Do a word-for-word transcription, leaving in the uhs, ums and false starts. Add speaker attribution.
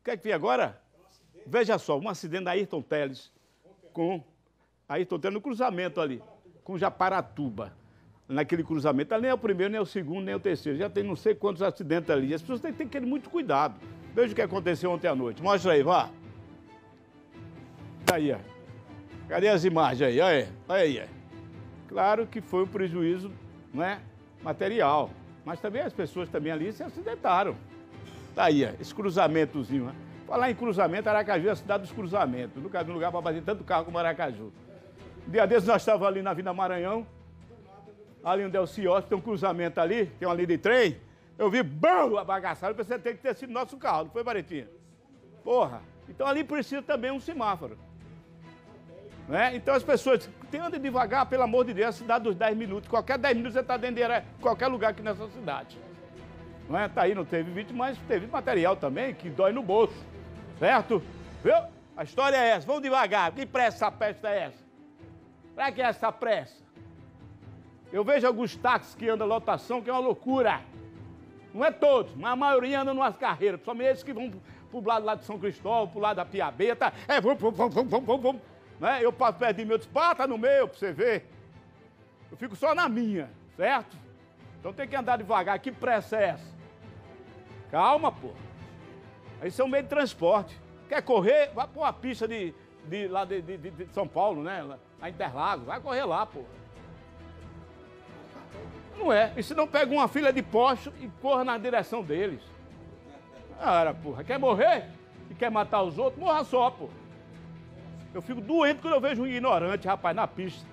Speaker 1: Quer que venha agora? Veja só, um acidente da Ayrton Teles com Ayrton Teles no cruzamento ali, com Japaratuba. Naquele cruzamento, nem é o primeiro, nem é o segundo, nem é o terceiro. Já tem não sei quantos acidentes ali. As pessoas têm, têm que ter muito cuidado. Veja o que aconteceu ontem à noite. Mostra aí, vá. Tá aí, ó. Cadê as imagens aí? Olha aí, olha aí. Claro que foi um prejuízo, não é, material. Mas também as pessoas também ali se acidentaram. Tá aí, ó, esse cruzamentozinho. Né? Falar em cruzamento, Aracaju é a cidade dos cruzamentos. Nunca vi um lugar para bater tanto carro como Aracaju. Um dia desses nós estávamos ali na Avenida Maranhão. Ali onde é o Ciosp, tem um cruzamento ali, tem uma linha de trem. Eu vi, bum, a bagaçada, eu pensei que tem que ter sido nosso carro, não foi, Baretinha? Porra, então ali precisa também um semáforo. Né? Então as pessoas, tem andem devagar, pelo amor de Deus, a cidade dos dez minutos. Qualquer dez minutos você está dentro de qualquer lugar aqui nessa cidade. Não é? Tá aí, não teve vítima, mas teve material também que dói no bolso. Certo? Viu? A história é essa, vamos devagar. Que pressa essa peste é essa? Pra que essa pressa? Eu vejo alguns táxis que andam lotação, que é uma loucura. Não é todos, mas a maioria anda numas carreiras, principalmente esses que vão pro lado lá de São Cristóvão, pro lado da Piabeta. É, vamos, vamos, vamos, vamos, vamos, vamos. Né? Eu passo perto de mim, eu disse, bata no meu, pra você ver. Eu fico só na minha, certo? Então tem que andar devagar. Que pressa é essa? Calma, pô. Isso é um meio de transporte. Quer correr? Vai pra uma pista de, de, lá de, de, de São Paulo, né? Lá em Interlagos. Vai correr lá, pô. Não é. E se não pega uma fila de postos e corra na direção deles. Cara, porra. Quer morrer? E quer matar os outros? Morra só, pô. Eu fico doente quando eu vejo um ignorante, rapaz, na pista.